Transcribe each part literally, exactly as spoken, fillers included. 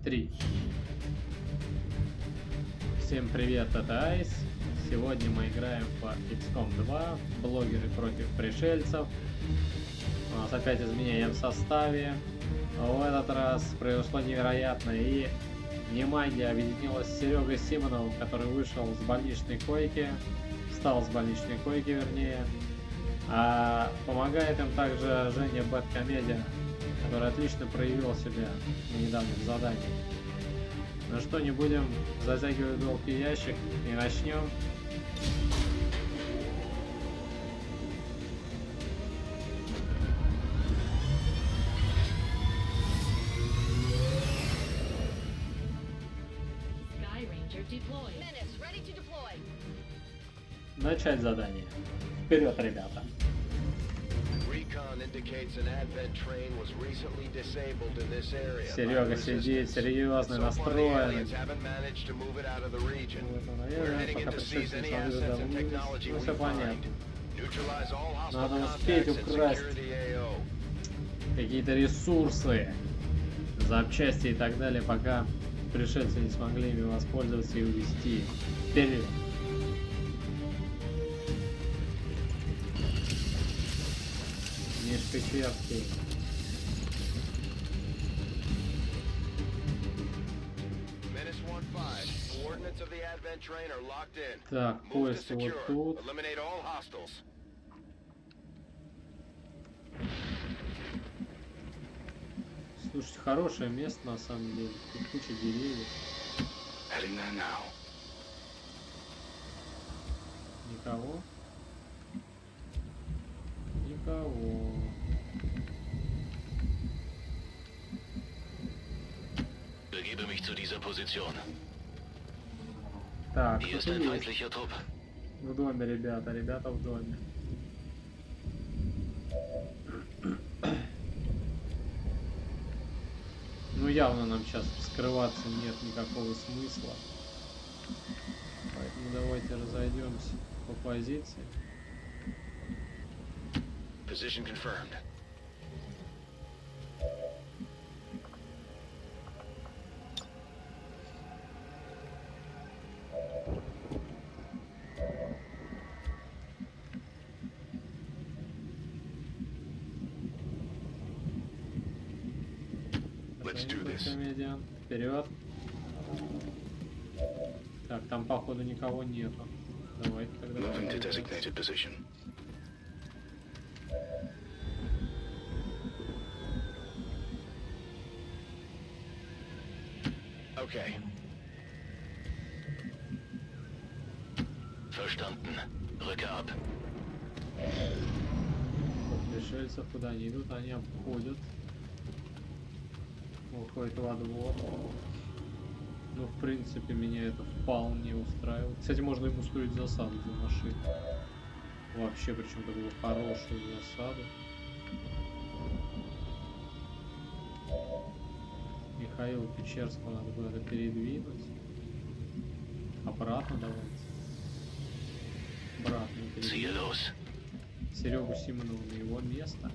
три. Всем привет, это Айс. Сегодня мы играем по икс ком два, блогеры против пришельцев. У нас опять изменения в составе. В этот раз произошло невероятное, и внимание объединилось с Серегой Симоновым, который вышел с больничной койки, встал с больничной койки, вернее. А помогает им также Женя Бэткомедиа, который отлично проявил себя на недавних заданиях. Ну что, не будем затягивать долгий ящик и начнем. Начать задание. Вперед, ребята. Серега сидит серьезно настроен. Наверное, пока пришельцы не смогли. Ну, все понятно. Надо успеть украсть какие-то ресурсы, запчасти и так далее, пока пришельцы не смогли ими воспользоваться и увезти. Вперед! Печерский. Так, поезд вот тут. Слушайте, хорошее место на самом деле. Тут куча деревьев. Никого? Никого. Begebe mich zu dieser Position. Так, Hier ist ein feindlicher Trupp. В доме, ребята, ребята в доме. Ну, явно нам сейчас скрываться нет никакого смысла. Поэтому давайте разойдемся по позиции. Position confirmed. Let's do this. Вперед. Так, там походу никого нету. Давайте тогда. Moving to designated position. Okay. Verstanden. Rücke ab. Пришельцев куда они идут, они обходят. Уходит во двор. Ну, в принципе, меня это вполне устраивает. Кстати, можно им устроить засаду за машину. Вообще, причем такую хорошую засаду. Михаила Печерского надо куда-то передвинуть. Обратно давайте. Обратно передвинуть. Серегу Симонова на его место.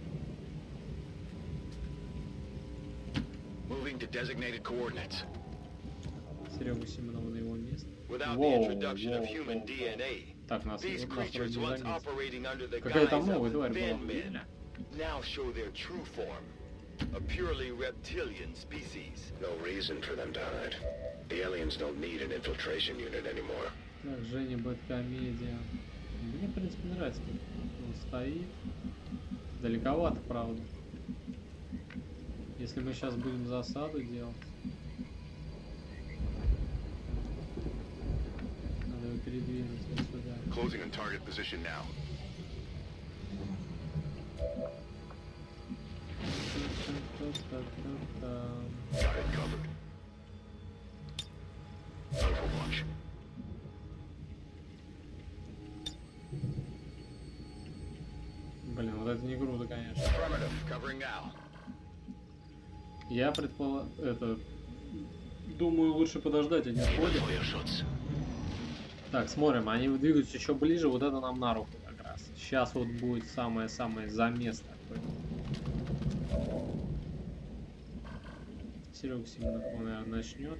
Moving to designated coordinates. Серегу Симонова на его место. Without the introduction of human ди эн эй, так, нас these creatures once operating under the guise of thin men now show their true form. A purely reptilian species. No reason for them to hide. The aliens don't need an infiltration unit anymore. Так, Женя Бэткомедиа. Мне, в принципе, нравится, как он стоит. Далековато, правда. Если мы сейчас будем засаду делать, надо его передвинуть вот сюда. Closing on target position now. Got it covered. Overwatch. Блин, вот это не круто, конечно. Covering now. Я предполагаю, это, думаю, лучше подождать, они ходят. Так, смотрим, они двигаются еще ближе, вот это нам на руку как раз. Сейчас вот будет самое-самое замес такое. Серега Семенов, наверное, начнет.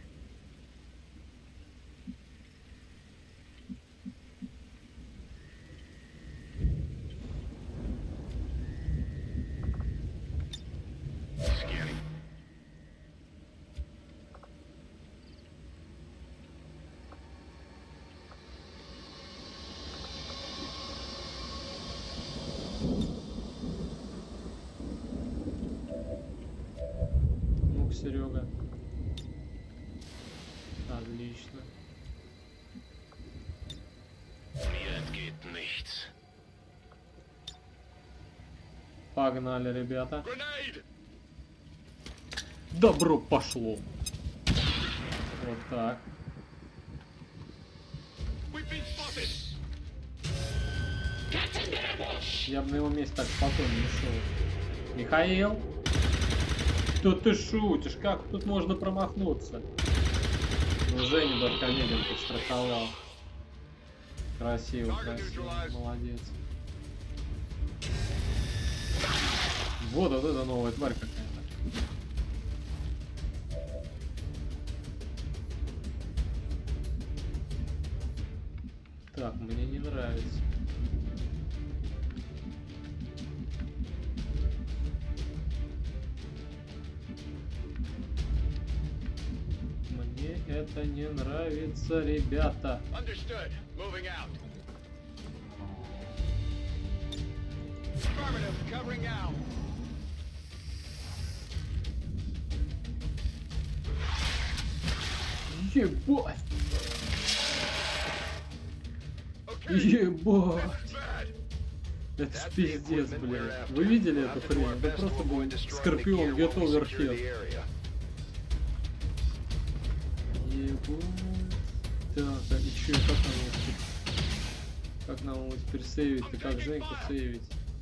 Ну-ка, Серега. Отлично. Mir entgeht nichts. Погнали, ребята. Grenade! Добро пошло. Вот так. We've been spotted! Я бы на его месте так спокойно не шел. Михаил? Что ты шутишь? Как тут можно промахнуться? Ну, Женя Баркомедин подстраховал. Красиво, красиво. Молодец. Вот, вот это новая тварь какая-то. Так, мне не нравится. Мне это не нравится, ребята. Understood. Moving out. Affirmative. Covering out. Ебать! Okay. Ебать! That's bad. Это ж That's the пиздец, equipment we're блядь. after. Вы видели We'll эту have to do our хрень? Это best to просто avoid был destroying the Скорпион gear Get while we secure Overhead. the area. Ебать. Так, а и чё, как нам его теперь? Как нам его теперь сейвить-то? Как Женьку сейвить?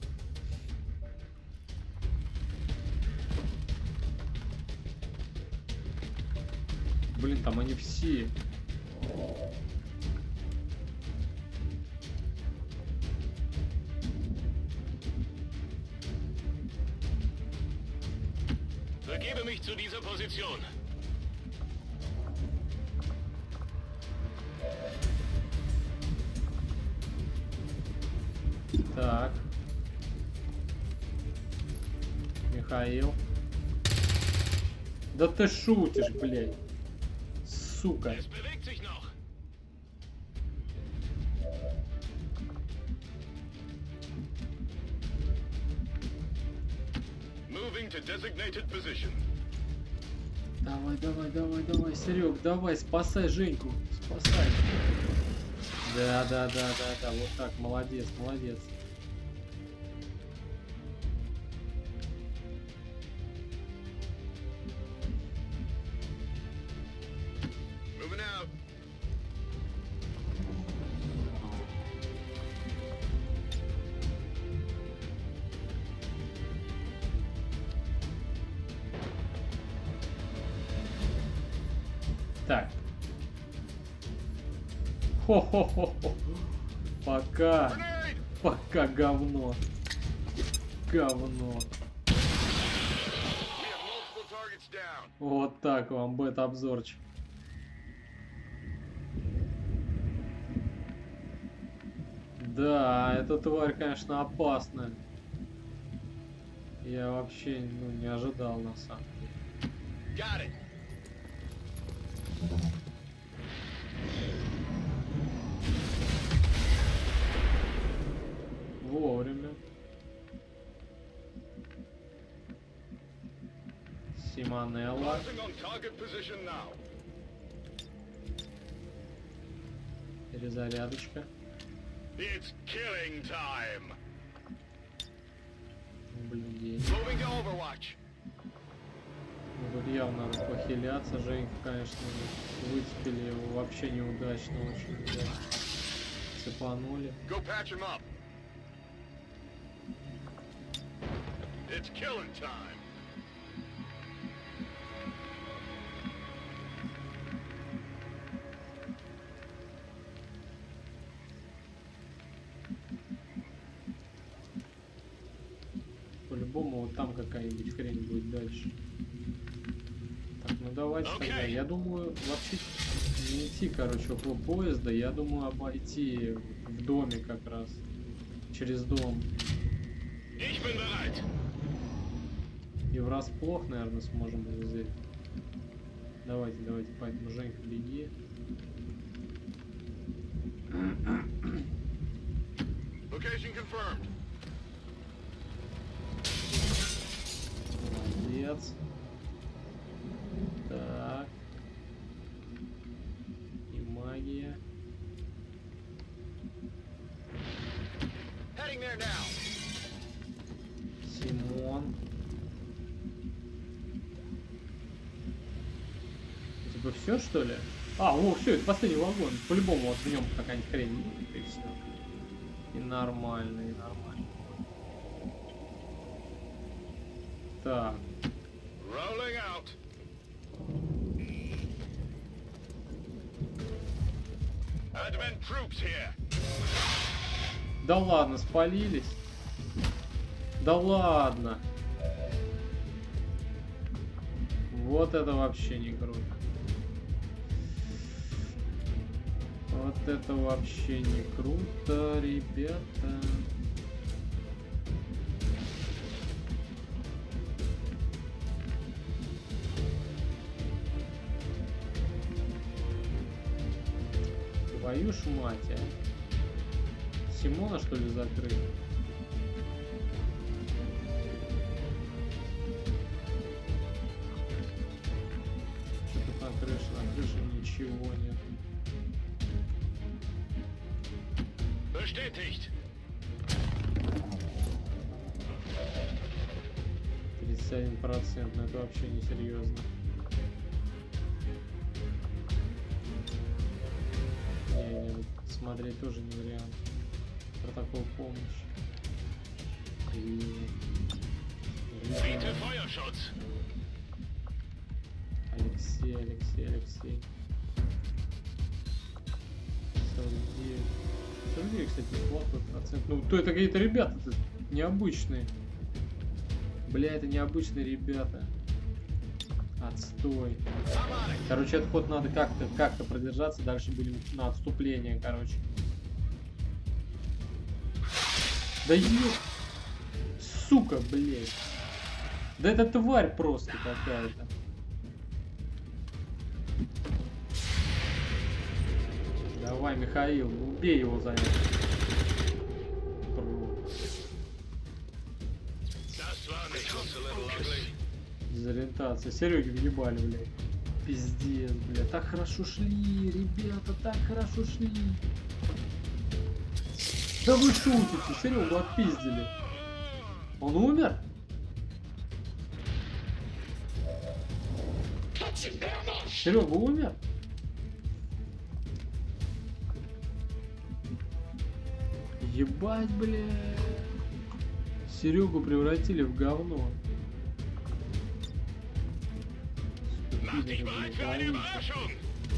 Блин, там они все. Begebe mich zu dieser Position. Так. Михаил. Да ты шутишь, блядь. Сука. Es bewegt sich noch. Moving to designated position. Давай, давай, давай, давай, Серег, давай, спасай Женьку. Спасай. Да, да, да, да, да. Вот так, молодец, молодец. Moving out. Так. Хо-хо-хо-хо. Пока. Grenade! Пока говно. Говно. We have multiple targets down. Вот так вам бета-обзорчик. Да, эта тварь, конечно, опасная. Я вообще ну, не ожидал на самом деле. Got it. Вовремя. Симонелла. Closing on target position now. Перезарядочка. It's killing time. Наблюдение. Moving to Overwatch. Ну, тут явно надо похиляться. Женька, конечно, выцепили его вообще неудачно очень. Да. Цепанули. Go patch him up. It's killing time. По-любому вот там какая-нибудь хрень будет дальше. давайте Okay. тогда. Я думаю, вообще не идти, короче, около поезда. Я думаю, обойти в доме как раз. Через дом. Ich bin bereit. И врасплох, наверное, сможем его взять. Давайте, давайте, поэтому, Женька, беги. Location confirmed. Молодец. Так. И магия. Heading there now. Симон. Типа все, что ли? А, о, все, это последний вагон. По-любому вот в нем какая-нибудь хрень будет, и все. И нормально, и нормально. Так. Rolling out. Advent troops here. Да ладно, спалились. Да ладно. Вот это вообще не круто. Вот это вообще не круто, ребята. Твою ж мать, а. Симона, что ли, закрыть? Что-то на крыше, на крыше ничего нет. Bestätigt. тридцать один процент, но это вообще не серьезно. Не, не, смотреть тоже не вариант. Протокол помощи. И... Bitte Feuerschutz. Алексей, Алексей, Алексей. сорок девять. сорок девять, кстати, неплохой процент. Ну, то это какие-то ребята необычные. Бля, это необычные ребята. Отстой. Короче, этот ход надо как-то как-то продержаться. Дальше будем на отступление, короче. Да ё... Сука, блядь. Да это тварь просто какая-то. Давай, Михаил, убей его за это. Дезориентация. Сереги въебали, блядь. Пиздец, блядь. Так хорошо шли, ребята, так хорошо шли. Да вы шутите, Серегу отпиздили. Он умер? Серега умер? Ебать, блядь. Серегу превратили в говно. Mach dich bereit für eine Überraschung.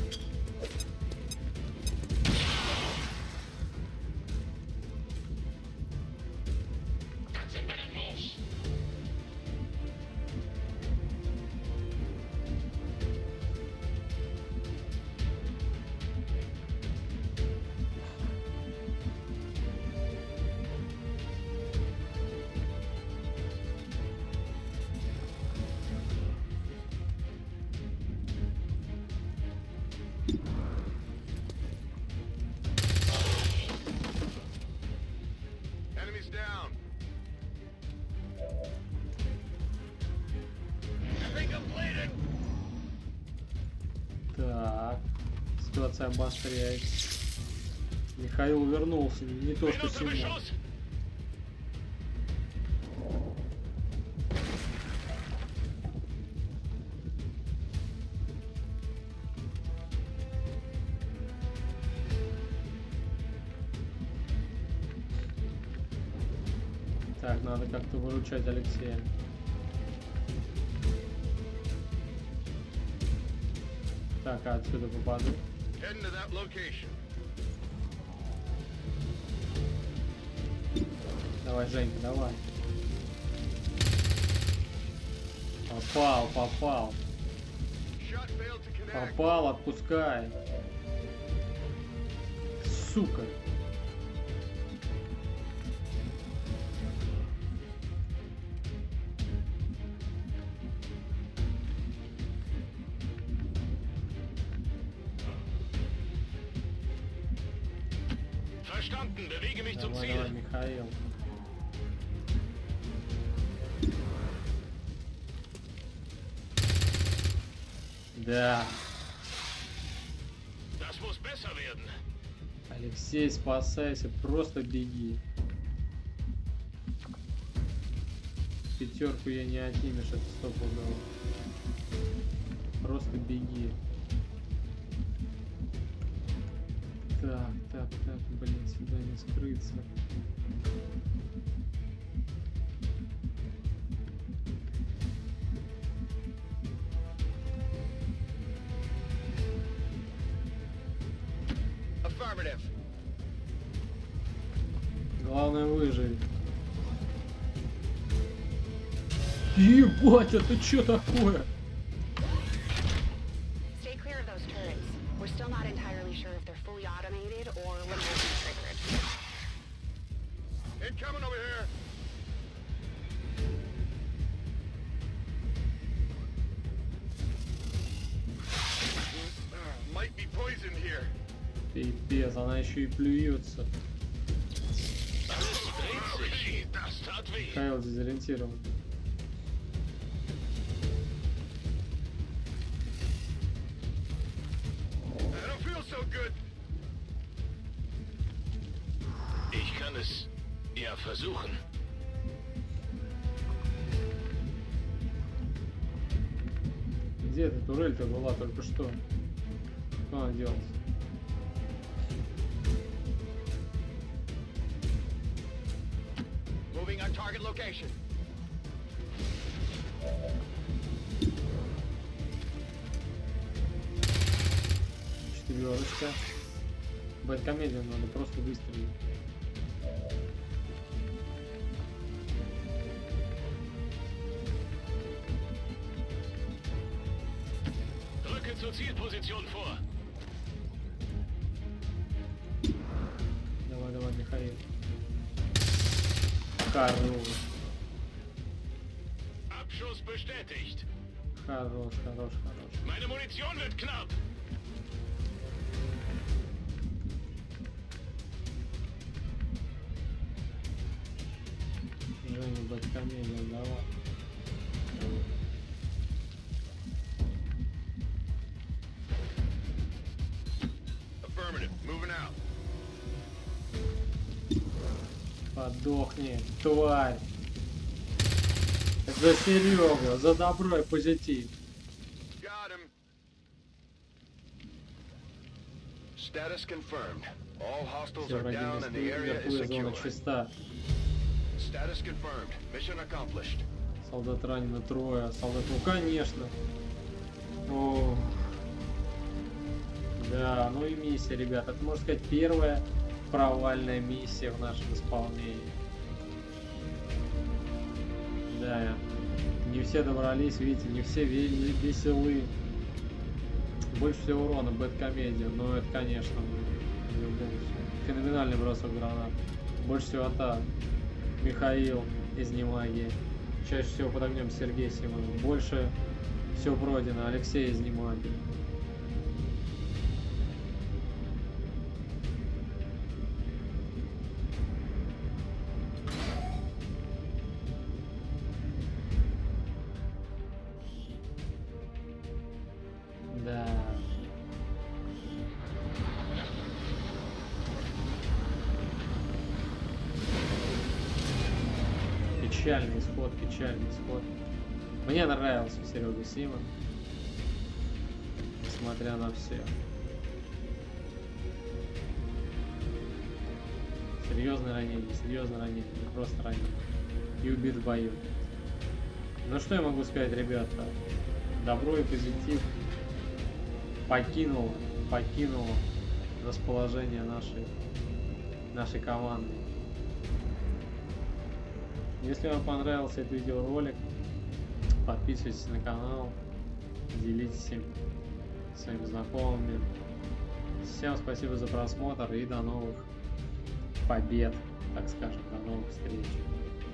Enemies down. Epic completed. Так, ситуация обостряется. Михаил вернулся, не то что Minute Симон. Beschuss. Так, надо как-то выручать Алексея. Так, а отсюда попаду. Heading to that location. Давай, Женька, давай. Попал, попал. Попал, отпускай. Сука. Verstanden, bewege mich zum Давай, Ziel. давай, Михаил. Да. Das muss besser werden. Алексей, спасайся, просто беги. Пятерку я не отнимешь, это стопудово. Просто беги. Так, так, так, блин, сюда не скрыться. Affirmative. Главное выжить. Ебать, это что такое? Stay clear of those turrets. We're still not entirely sure if they're fully automated or remotely triggered. Incoming over here. Uh, might be poison here. Пипец, она еще и плюется. Alles dreht sich. Das tat weh. Михаил дезориентирован. I don't feel so good. Ich kann es ja versuchen. Где эта турель-то была только что? Что она делала? Moving on target location. Четверочка. Бэткомедиан надо просто выстрелить. Rücke zur Zielposition vor. Давай, давай, Михаил. Хорош. Abschuss bestätigt. Хорош, хорош, хорош. Meine Munition wird knapp. Женя, бэткомедиан, давай. Affirmative. Moving out. Подохни, тварь. За Серегу, за добро и позитив. Got him. Status confirmed. All hostiles Все, are down and the area is враги зона secure. чиста. Status confirmed. Mission accomplished. Солдат ранено трое, солдат... Ну, конечно. О. Да, ну и миссия, ребята. Это, можно сказать, первая провальная миссия в нашем исполнении. Да, не все добрались, видите, не все ве- веселы. Больше всего урона Бэткомедиан, но это, конечно, в любом случае. Феноменальный бросок гранат. Больше всего атак. Михаил из Немагии. Чаще всего под огнем Сергей Симонов. Больше все пройдено. Алексей из Немагии. Да. Печальный исход, печальный исход. Мне нравился Серега Симон, несмотря на все. Серьезное ранение, серьезное ранение, не просто ранение. И убит в бою. Ну что я могу сказать, ребята? Добро и позитив покинуло, покинуло расположение нашей, нашей команды. Если вам понравился этот видеоролик, подписывайтесь на канал, делитесь им своими знакомыми. Всем спасибо за просмотр и до новых побед, так скажем, до новых встреч.